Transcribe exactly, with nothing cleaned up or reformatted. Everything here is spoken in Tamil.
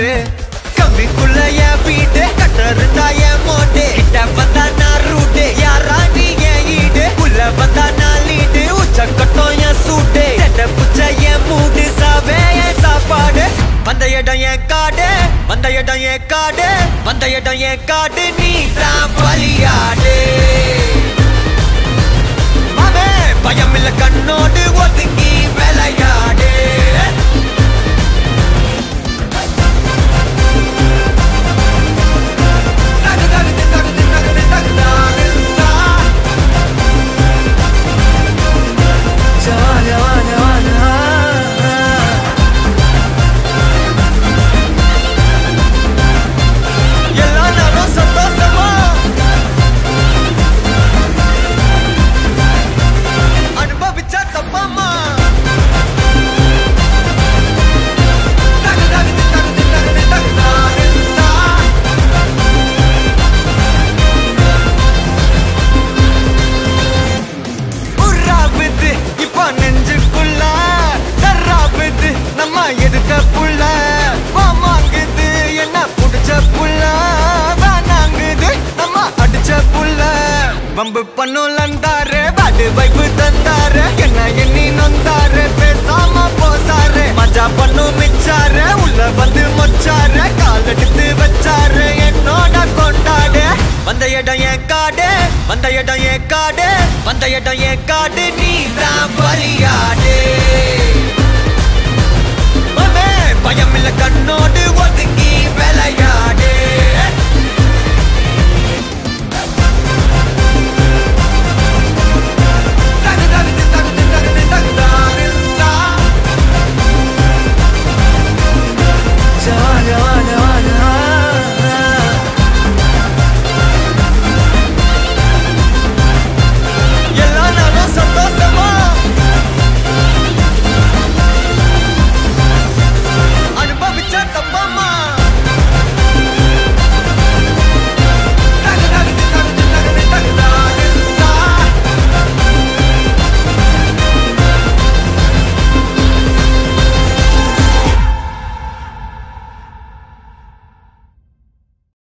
யாரு கம்பிக்குள்ள என் வீட்டு கட்டருந்தா என் மோட்டு கிட்ட வந்தா நான் ரூட்டு யாரா நீ என் ஈடு உள்ள வந்தா நான் லீடு உச்ச கட்டம் என் சூட்டு செட்ட புச்ச என் மூடு சாவே என் சாப்பாடு வந்த இடம் என் காடு வந்த இடம் என் காடு வந்த இடம் என் காடு நீ தான் பலியாடு மாமே பயம் இல்ல கண்ணோடு ஒதுங்கி விளையாடு எதுக்க புள்ள வாங்குது என்ன புடிச்ச புள்ள வேணாங்குது நம்ம அடிச்ச புள்ள வம்பு பண்ணும் லந்தாரு பாடு வைப்பு தந்தாரு என்ன